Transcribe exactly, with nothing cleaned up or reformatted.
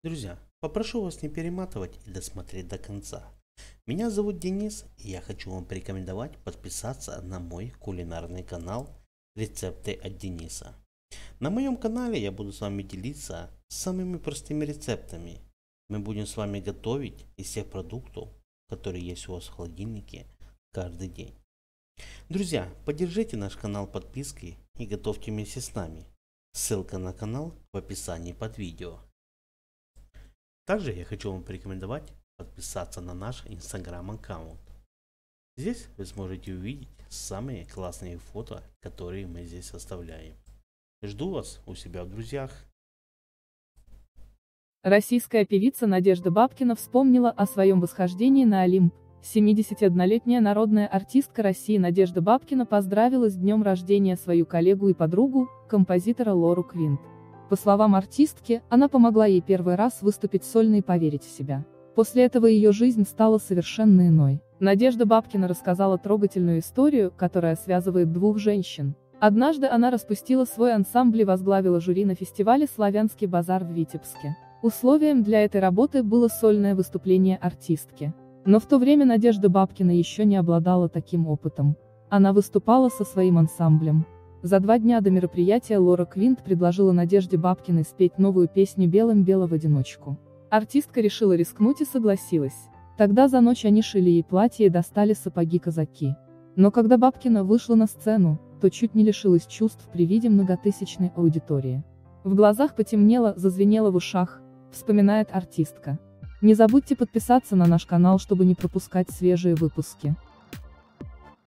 Друзья, попрошу вас не перематывать и досмотреть до конца. Меня зовут Денис, и я хочу вам порекомендовать подписаться на мой кулинарный канал «Рецепты от Дениса». На моем канале я буду с вами делиться самыми простыми рецептами. Мы будем с вами готовить из всех продуктов, которые есть у вас в холодильнике, каждый день. Друзья, поддержите наш канал подпиской и готовьте вместе с нами. Ссылка на канал в описании под видео. Также я хочу вам порекомендовать подписаться на наш инстаграм аккаунт. Здесь вы сможете увидеть самые классные фото, которые мы здесь оставляем. Жду вас у себя в друзьях. Российская певица Надежда Бабкина вспомнила о своем восхождении на Олимп. семидесятиоднолетняя народная артистка России Надежда Бабкина поздравила с днем рождения свою коллегу и подругу, композитора Лору Квинт. По словам артистки, она помогла ей первый раз выступить сольно и поверить в себя. После этого ее жизнь стала совершенно иной. Надежда Бабкина рассказала трогательную историю, которая связывает двух женщин. Однажды она распустила свой ансамбль и возглавила жюри на фестивале «Славянский базар» в Витебске. Условием для этой работы было сольное выступление артистки. Но в то время Надежда Бабкина еще не обладала таким опытом. Она выступала со своим ансамблем. За два дня до мероприятия Лора Квинт предложила Надежде Бабкиной спеть новую песню «Белым бело в одиночку». Артистка решила рискнуть и согласилась. Тогда за ночь они шили ей платье и достали сапоги-казаки. Но когда Бабкина вышла на сцену, то чуть не лишилась чувств при виде многотысячной аудитории. В глазах потемнело, зазвенело в ушах, вспоминает артистка. Не забудьте подписаться на наш канал, чтобы не пропускать свежие выпуски.